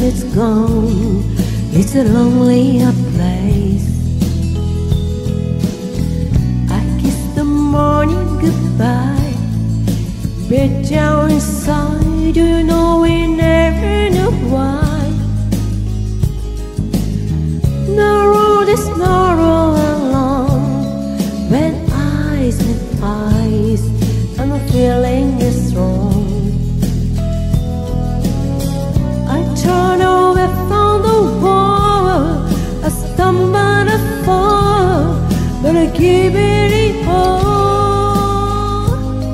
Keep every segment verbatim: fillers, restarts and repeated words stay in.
it's gone, it's a lonely place. I kiss the morning goodbye, but down inside, you know we never know why. The road is narrow and long, when eyes meet eyes, and the feeling is strong. I turn away from the wall, I stumble and fall, but I keep it all.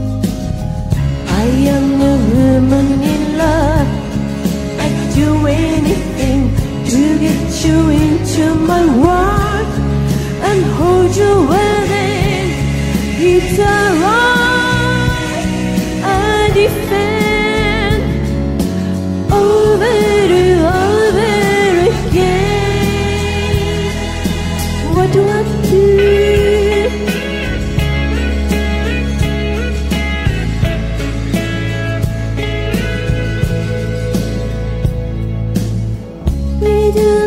I am a woman in love, I'd do anything to get you into my world and hold you within. It's alright, I defend over and over again. What do I do? We do